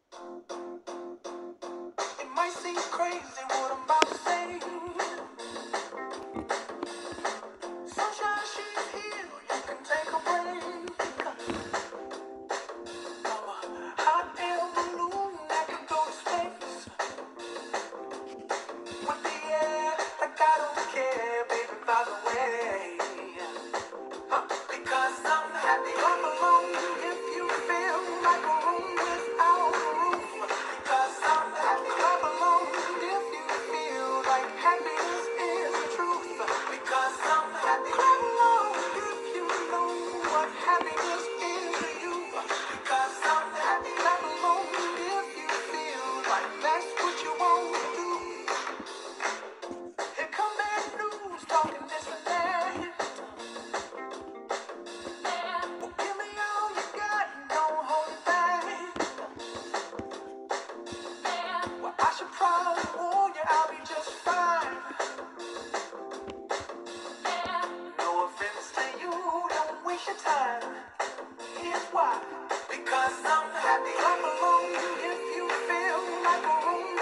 It might seem crazy what I'm about to say. Sunshine, she's here, you can take a break. I'm a hot air balloon that can go to space. With the air, like I don't care, baby, by the way. Because I'm happy I'm alone if you feel like a room without a roof. Because I'm happy I'm alone if you feel like happiness is the truth. Because I'm happy I'm alone if you know what happiness is to you. Because I'm happy I'm alone if you feel like that's what you want to do. Here come bad news talking this and that. Give me all you got, don't hold it back. Well, I should probably warn you, I'll be just fine. No offense to you, don't waste your time. Here's why. Because I'm happy I'm alone if you feel like a room